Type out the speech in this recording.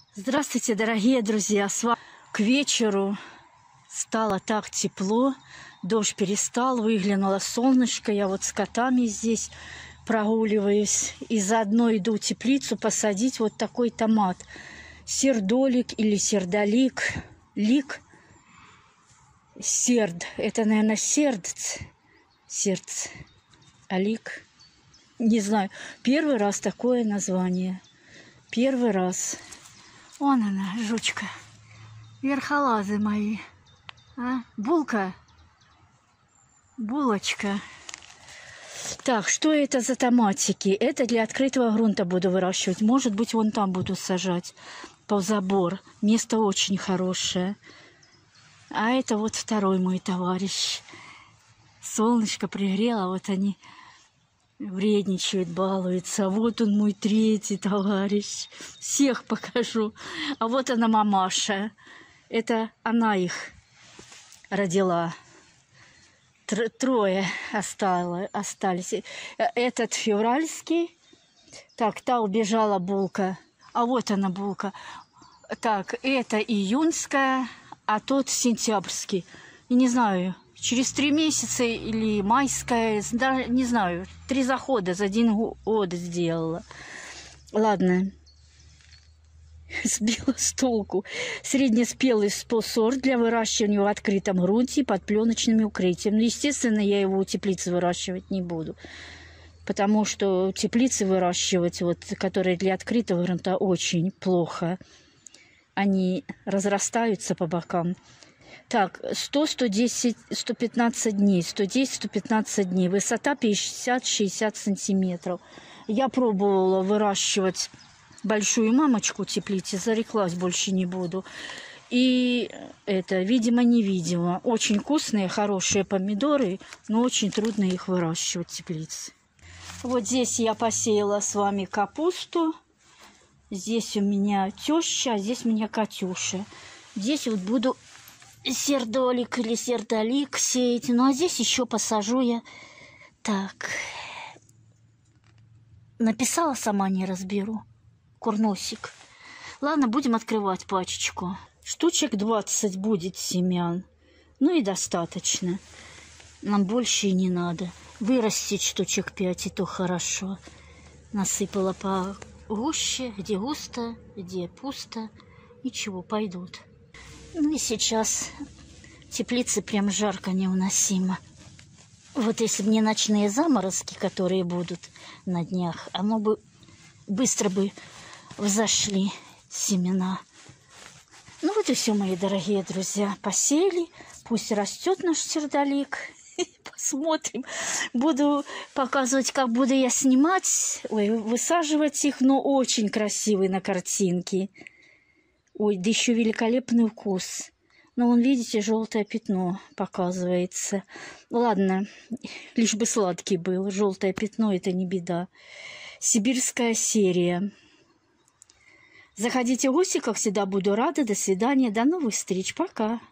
Здравствуйте, дорогие друзья! С вами к вечеру стало так тепло, дождь перестал, выглянуло солнышко. Я вот с котами здесь прогуливаюсь и заодно иду в теплицу посадить вот такой томат. Сердолик или сердолик, лик, серд. Это, наверное, сердце, а лик, не знаю. Первый раз такое название. Первый раз. Вон она, жучка. Верхолазы мои. А? Булка. Булочка. Так, что это за томатики? Это для открытого грунта буду выращивать. Может быть, вон там буду сажать. По забор. Место очень хорошее. А это вот второй мой товарищ. Солнышко пригрело, вот они вредничают, балуются. А вот он мой третий товарищ. Всех покажу. А вот она мамаша. Это она их родила. Трое остались. Этот февральский. Так, та убежала булка. А вот она булка. Так, это июньская, а тот сентябрьский. И не знаю, через 3 месяца или майская, да, не знаю, 3 захода за 1 год сделала. Ладно. Сбила с толку. Среднеспелый сорт для выращивания в открытом грунте под пленочным укрытием. Но, естественно, я его у теплицы выращивать не буду. Потому что теплицы выращивать, вот, которые для открытого грунта, очень плохо. Они разрастаются по бокам. Так, 100-110, 115 дней. 110-115 дней. Высота 50-60 сантиметров. Я пробовала выращивать большую мамочку теплицы, зареклась, больше не буду. И это, видимо-невидимо. Очень вкусные, хорошие помидоры, но очень трудно их выращивать в теплице. Вот здесь я посеяла с вами капусту. Здесь у меня теща, а здесь у меня Катюша. Здесь вот буду сердолик или сердолик сеять. Ну, а здесь еще посажу я. Так. Написала, сама не разберу. Курносик. Ладно, будем открывать пачечку. Штучек 20 будет семян. Ну и достаточно. Нам больше и не надо. Вырастить штучек 5, и то хорошо. Насыпала по гуще, где густо, где пусто. Ничего, пойдут. Ну и сейчас теплицы прям жарко невыносимо. Вот если бы не ночные заморозки, которые будут на днях, оно бы быстро бы взошли семена. Ну вот и все, мои дорогие друзья. Посеяли. Пусть растет наш сердолик. Посмотрим. Буду показывать, как буду я снимать. Ой, высаживать их. Но очень красивый на картинке. Ой, да еще великолепный вкус. Но вон, видите, желтое пятно показывается. Ладно, лишь бы сладкий был. Желтое пятно — это не беда. Сибирская серия. Заходите в гости, как всегда, буду рада. До свидания, до новых встреч. Пока.